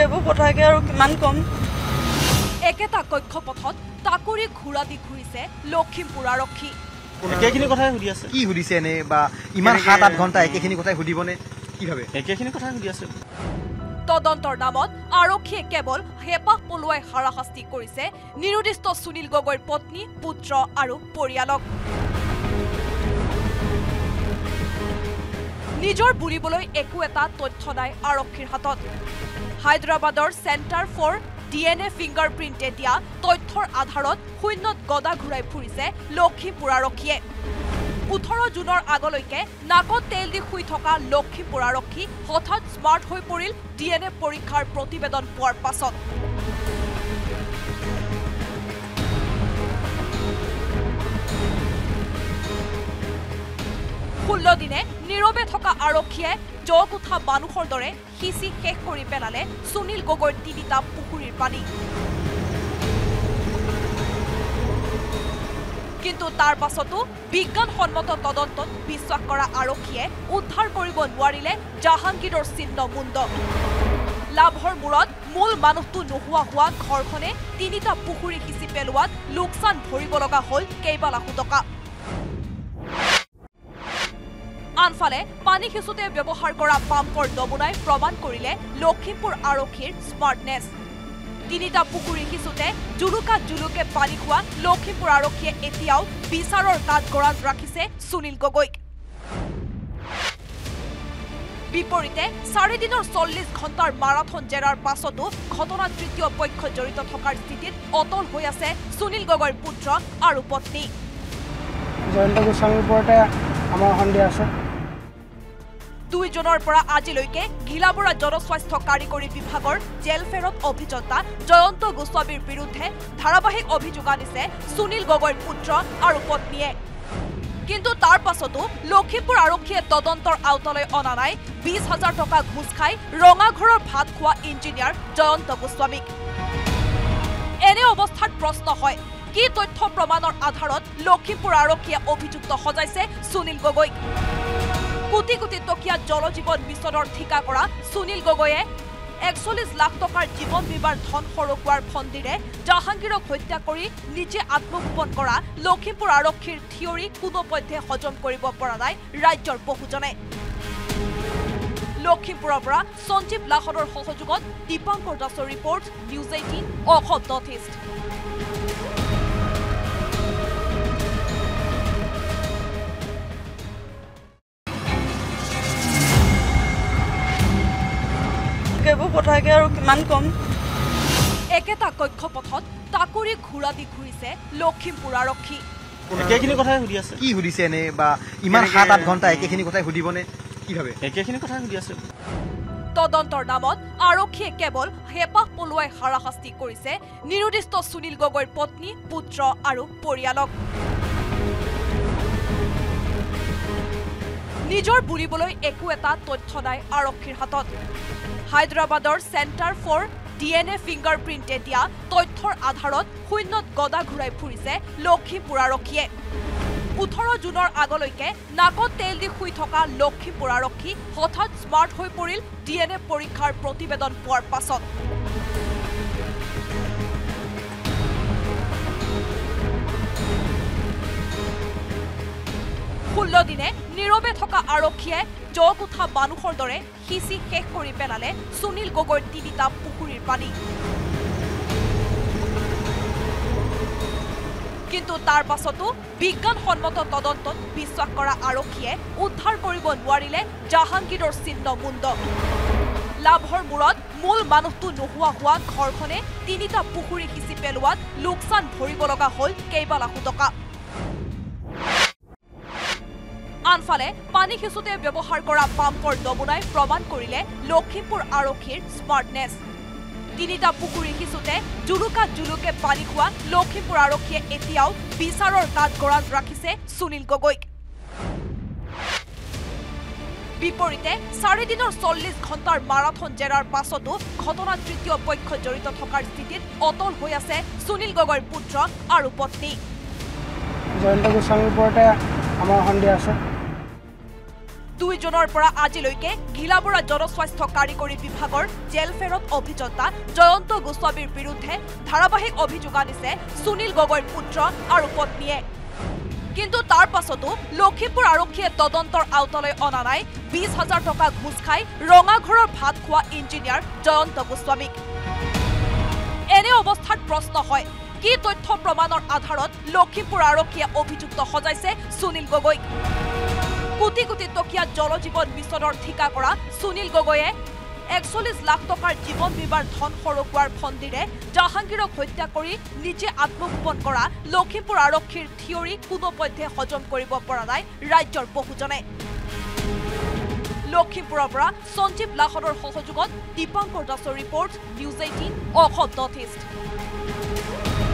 সেইবোৰ কথাকে আৰু কিমান কম। একেটা কক্ষপথত তাকুৰি ঘূৰা দি ঘূৰিছে লখিমপুৰ আৰক্ষী। একেখিনি কথাই সুধি আছে। কি সুধিছে এনে বা ইমান 7-8 ঘণ্টা একেখিনি কথাই সুধিবনে কি ভাবে? একেখিনি কথাই সুধি আছে। তদন্তৰ নামত আৰক্ষীয়ে কেৱল হেপাহ পলুৱাই হাৰাশাস্তি কৰিছে নিৰুদ্দিষ্ট সুনীল গগৈৰ পত্নী, পুত্ৰ আৰু পৰিয়ালক। নিজৰ বুলিবলৈ একো এটা তথ্য নাই আৰক্ষীৰ হাতত। হায়দৰাবাদৰ চেণ্টাৰ ফৰ DNA ফিংগাৰপ্ৰিণ্টে দিয়া তথ্যৰ আধাৰত শূন্যত গদা ঘূৰাই ফুৰিছে লখিমপুৰ আৰক্ষীয়ে। 18 জুনৰ আগলৈকে নাকত তেল দি শুই থকা লখিমপুৰ আৰক্ষী হঠাৎ স্মাৰ্ট হৈ পৰিল DNA পৰীক্ষাৰ প্ৰতিবেদন পোৱাৰ পাছত। ষোল্ল দিনে নীৰৱে থকা আৰক্ষীয়ে জগ উঠা মানুহৰ দৰে সিঁচি শেষ কৰি পেলালে সুনীল গগৈৰ 3টা পুখুৰীৰ পানী। কিন্তু তাৰ পাছতো বিজ্ঞানসন্মত তদন্তত বিশ্বাস কৰা আৰক্ষীয়ে উদ্ধাৰ কৰিব নোৱাৰিলে জাহাংগীৰৰ চিহ্ন মুণ্ড। লাভৰ মূৰত মূল মানুহটো নোহোৱা হোৱা ঘৰখনে 3টা পুখুৰী সিঁচি পেলোৱাত লোকচান ভৰিব লগা হ'ল কেইবা লাখ টকা। আনফালে পানী সিঁচোতে ব্যৱহাৰ কৰা পাম্পৰ নমুনাই প্ৰমাণ কৰিলে লখিমপুৰ আৰক্ষীৰ স্মাৰ্টনেছ। 3টা পুখুৰী সিঁচোতে জুলুকে পানী খোৱা লখিমপুৰ আৰক্ষীয়ে এতিয়াও বিচাৰৰ কাঠগড়াত ৰাখিছে সুনীল গগৈক। বিপৰীতে 4 দিনৰ 40 ঘণ্টাৰ মাৰাথন জেৰাৰ পাছতো ঘটনাত তৃতীয় পক্ষ জড়িত থকাৰ স্থিতিত অটল হৈ আছে সুনীল গগৈৰ পুত্ৰ আৰু পত্নী। জয়ন্ত গোস্বামীৰ ওপৰতে আমাৰ সন্দেহ আছে। 2 জুনৰ পৰা আজিলৈকে ঘিলাবৰা জনস্বাস্থ্য কাৰিকৰী বিভাগৰ জেলফেৰত অভিযন্তা জয়ন্ত গোস্বামীৰ বিৰুদ্ধে ধাৰাবাহিক অভিযোগ আনিছে সুনীল গগৈৰ পুত্ৰ আৰু পত্নীয়ে। কিন্তু তাৰ পাছতো লখিমপুৰ আৰক্ষীয়ে তদন্তৰ আওতালৈ অনা নাই 20,000 টকা ঘুষ খাই ৰঙাঘৰৰ ভাত খোৱা ইঞ্জিনিয়াৰ জয়ন্ত গোস্বামীক। এনে অৱস্থাত প্ৰশ্ন হয়, কি তথ্য প্ৰমাণৰ আধাৰত লখিমপুৰ আৰক্ষীয়ে অভিযুক্ত সজাইছে সুনীল গগৈক? কোটি কোটি টকীয়া জলজীৱন মিছনৰ ঠিকা কৰা সুনীল গগৈয়ে 41 লাখ টকাৰ জীৱন বীমাৰ ধন সৰকোৱাৰ ফন্দিৰে জাহাংগীৰক হত্যা কৰি নিজে আত্মগোপন কৰা লখিমপুৰ আৰক্ষীৰ থিয়ৰী কোনোপধ্যে হজম কৰিব পৰা নাই ৰাজ্যৰ বহুজনে। লখিমপুৰৰ পৰা সঞ্জীৱ লাহনৰ সহযোগত দীপাংকৰ দাসৰ report, news 18 Assam north east. সেইবোৰ কথাকে আৰু কিমান কম। একেটা কক্ষপথত তাকুৰি ঘূৰা দি ঘূৰিছে লখিমপুৰ আৰক্ষী। একেখিনি কথাই সুধি আছে। কি সুধিছে এনে বা ইমান 7-8 ঘণ্টা একেখিনি কথাই সুধিবনে কি ভাবে? একেখিনি কথাই সুধি আছে। তদন্তৰ নামত আৰক্ষীয়ে কেৱল হেপাহ পলুৱাই হাৰাশাস্তি কৰিছে নিৰুদ্দিষ্ট সুনীল গগৈৰ পত্নী, পুত্ৰ আৰু পৰিয়ালক। নিজৰ বুলিবলৈ একো এটা তথ্য নাই আৰক্ষীৰ হাতত। হায়দৰাবাদৰ চেণ্টাৰ ফৰ DNA ফিংগাৰপ্ৰিণ্টে দিয়া তথ্যৰ আধাৰত শূন্যত গদা ঘূৰাই ফুৰিছে লখিমপুৰ আৰক্ষীয়ে। 18 জুনৰ আগলৈকে নাকত তেল দি শুই থকা লখিমপুৰ আৰক্ষী হঠাৎ স্মাৰ্ট হৈ পৰিল DNA পৰীক্ষাৰ প্ৰতিবেদন পোৱাৰ পাছত। ষোল্ল দিনে নীৰৱে থকা আৰক্ষীয়ে জগ উঠা মানুহৰ দৰে সিঁচি শেষ কৰি পেলালে সুনীল গগৈৰ 3টা পুখুৰীৰ পানী। কিন্তু তাৰ পাছতো বিজ্ঞানসন্মত তদন্তত বিশ্বাস কৰা আৰক্ষীয়ে উদ্ধাৰ কৰিব নোৱাৰিলে জাহাংগীৰৰ চিহ্ন মুণ্ড। লাভৰ মূৰত মূল মানুহটো নোহোৱা হোৱা ঘৰখনে 3টা পুখুৰী সিঁচি পেলোৱাত লোকচান ভৰিব লগা হ'ল কেইবা লাখ টকা। আনফালে পানী সিঁচোতে ব্যৱহাৰ কৰা পাম্পৰ নমুনাই প্ৰমাণ কৰিলে লখিমপুৰ আৰক্ষীৰ স্মাৰ্টনেছ। 3টা পুখুৰী সিঁচোতে জুলুকে পানী খোৱা লখিমপুৰ আৰক্ষীয়ে এতিয়াও বিচাৰৰ কাঠগড়াত ৰাখিছে সুনীল গগৈক। বিপৰীতে 4 দিনৰ 40 ঘণ্টাৰ মাৰাথন জেৰাৰ পাছতো ঘটনাত তৃতীয় পক্ষ জড়িত থকাৰ স্থিতিত অটল হৈ আছে সুনীল গগৈৰ পুত্ৰ আৰু পত্নী। জয়ন্ত গোস্বামীৰ ওপৰতে আমাৰ সন্দেহ আছে। দুইজনৰ পৰা আজিলৈকে ঘিলাবৰা জনস্বাস্থ্য কাৰিকৰী বিভাগৰ জেলফেৰত অভিযন্তা জয়ন্ত গোস্বামীৰ বিৰুদ্ধে ধাৰাবাহিক অভিযোগ আনিছে সুনীল গগৈৰ পুত্ৰ আৰু পত্নীয়ে। কিন্তু তাৰ পাছতো লখিমপুৰ আৰক্ষীয়ে তদন্তৰ আওতালৈ অনা নাই 20,000 টকা ঘুষ খাই ৰঙাঘৰৰ ভাত খোৱা ইঞ্জিনিয়াৰ জয়ন্ত গোস্বামীক। এনে অৱস্থাত প্ৰশ্ন হয়, কি তথ্য প্ৰমাণৰ আধাৰত লখিমপুৰ আৰক্ষীয়ে অভিযুক্ত সজাইছে সুনীল গগৈক? কোটি কোটি টকীয়া জলজীৱন মিছনৰ ঠিকা কৰা সুনীল গগৈয়ে 41 লাখ টকাৰ জীৱন বীমাৰ ধন সৰকোৱাৰ ফন্দিৰে জাহাংগীৰক হত্যা কৰি নিজে আত্মগোপন কৰা লখিমপুৰ আৰক্ষীৰ থিয়ৰী কোনোপধ্যে হজম কৰিব পৰা নাই ৰাজ্যৰ বহুজনে। লখিমপুৰৰ পৰা সঞ্জীৱ লাহনৰ সহযোগত দীপাংকৰ দাসৰ report, news 18 Assam north east.